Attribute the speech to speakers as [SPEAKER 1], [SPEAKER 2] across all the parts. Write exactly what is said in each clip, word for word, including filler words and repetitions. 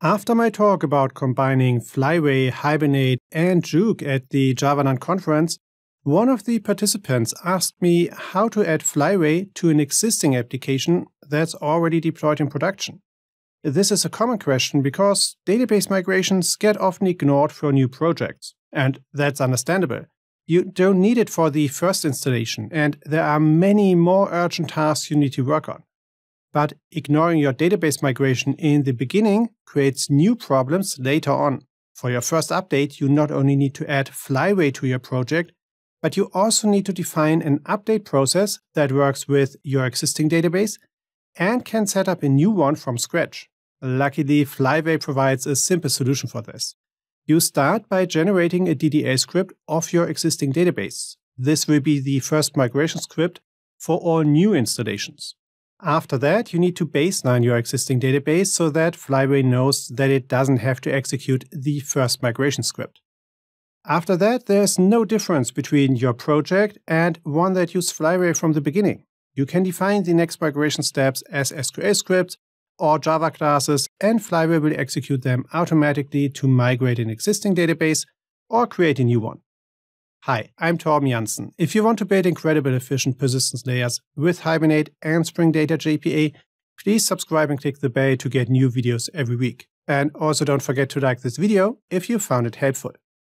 [SPEAKER 1] After my talk about combining Flyway, Hibernate, and jOOQ at the JavaLand conference, one of the participants asked me how to add Flyway to an existing application that's already deployed in production. This is a common question because database migrations get often ignored for new projects, and that's understandable. You don't need it for the first installation, and there are many more urgent tasks you need to work on. But ignoring your database migration in the beginning creates new problems later on. For your first update, you not only need to add Flyway to your project, but you also need to define an update process that works with your existing database and can set up a new one from scratch. Luckily, Flyway provides a simple solution for this. You start by generating a D D A script of your existing database. This will be the first migration script for all new installations. After that, you need to baseline your existing database so that Flyway knows that it doesn't have to execute the first migration script. After that, there's no difference between your project and one that used Flyway from the beginning. You can define the next migration steps as S Q L scripts or Java classes, and Flyway will execute them automatically to migrate an existing database or create a new one. Hi, I'm Torben Janssen. If you want to build incredible efficient persistence layers with Hibernate and Spring Data J P A, please subscribe and click the bell to get new videos every week. And also don't forget to like this video if you found it helpful.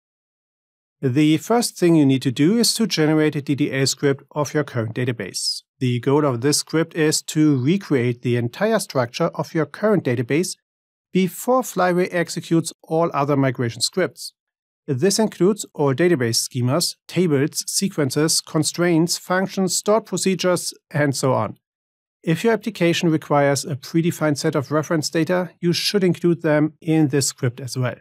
[SPEAKER 1] The first thing you need to do is to generate a D D A script of your current database. The goal of this script is to recreate the entire structure of your current database before Flyway executes all other migration scripts. This includes all database schemas, tables, sequences, constraints, functions, stored procedures, and so on. If your application requires a predefined set of reference data, you should include them in this script as well.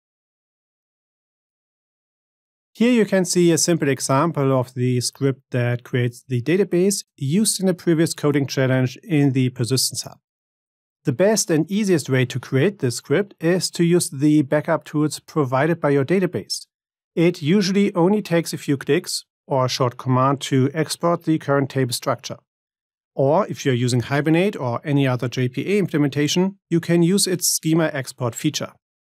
[SPEAKER 1] Here you can see a simple example of the script that creates the database used in a previous coding challenge in the Persistence Hub. The best and easiest way to create this script is to use the backup tools provided by your database. It usually only takes a few clicks or a short command to export the current table structure. Or if you're using Hibernate or any other J P A implementation, you can use its schema export feature.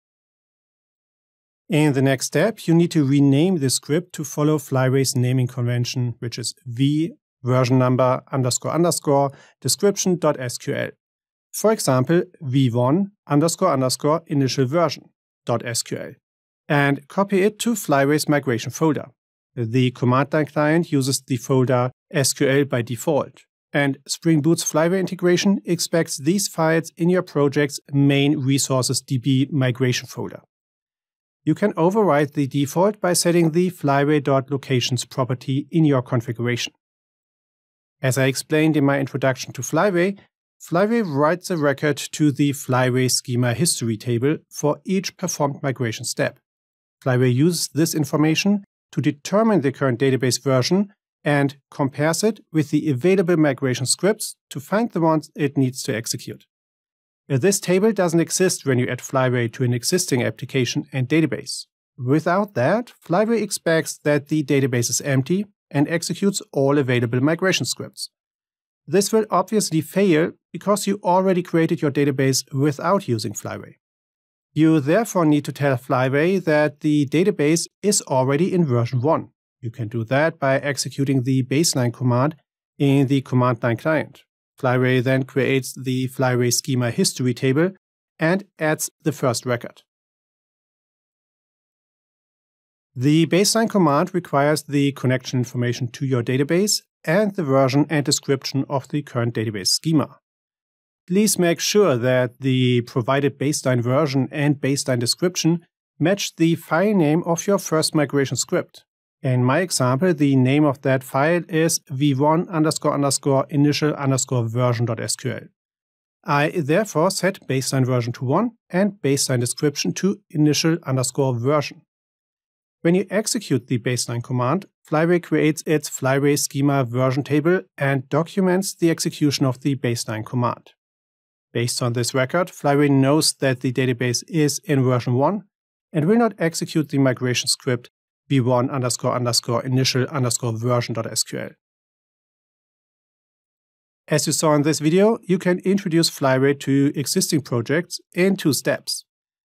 [SPEAKER 1] In the next step, you need to rename the script to follow Flyway's naming convention, which is v version number underscore underscore description.sql. For example, v one underscore underscore initial version.sql, and copy it to Flyway's migration folder. The command line client uses the folder S Q L by default, and Spring Boot's Flyway integration expects these files in your project's main resources D B migration folder. You can override the default by setting the Flyway.locations property in your configuration. As I explained in my introduction to Flyway, Flyway writes a record to the Flyway schema history table for each performed migration step. Flyway uses this information to determine the current database version and compares it with the available migration scripts to find the ones it needs to execute. This table doesn't exist when you add Flyway to an existing application and database. Without that, Flyway expects that the database is empty and executes all available migration scripts. This will obviously fail because you already created your database without using Flyway. You therefore need to tell Flyway that the database is already in version one. You can do that by executing the baseline command in the command line client. Flyway then creates the Flyway schema history table and adds the first record. The baseline command requires the connection information to your database and the version and description of the current database schema. Please make sure that the provided baseline version and baseline description match the file name of your first migration script. In my example, the name of that file is v one underscore underscore initial underscore version.sql. I therefore set baseline version to one and baseline description to initial underscore version. When you execute the baseline command, Flyway creates its Flyway schema version table and documents the execution of the baseline command. Based on this record, Flyway knows that the database is in version one and will not execute the migration script v one underscore underscore initial underscore version.sql. As you saw in this video, you can introduce Flyway to existing projects in two steps.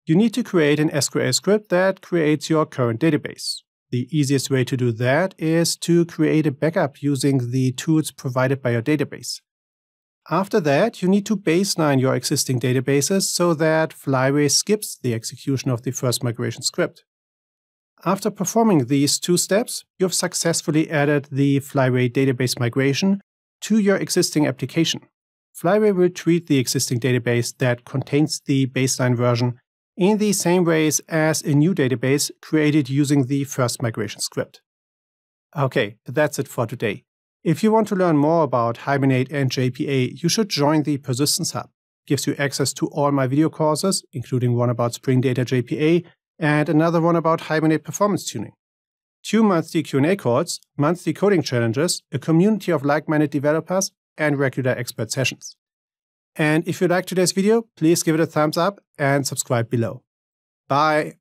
[SPEAKER 1] You need to create an S Q L script that creates your current database. The easiest way to do that is to create a backup using the tools provided by your database. After that, you need to baseline your existing databases so that Flyway skips the execution of the first migration script. After performing these two steps, you've successfully added the Flyway database migration to your existing application. Flyway will treat the existing database that contains the baseline version in the same ways as a new database created using the first migration script. Okay, that's it for today. If you want to learn more about Hibernate and J P A, you should join the Persistence Hub. It gives you access to all my video courses, including one about Spring Data J P A and another one about Hibernate performance tuning. Two monthly Q and A calls, monthly coding challenges, a community of like-minded developers, and regular expert sessions. And if you liked today's video, please give it a thumbs up and subscribe below. Bye!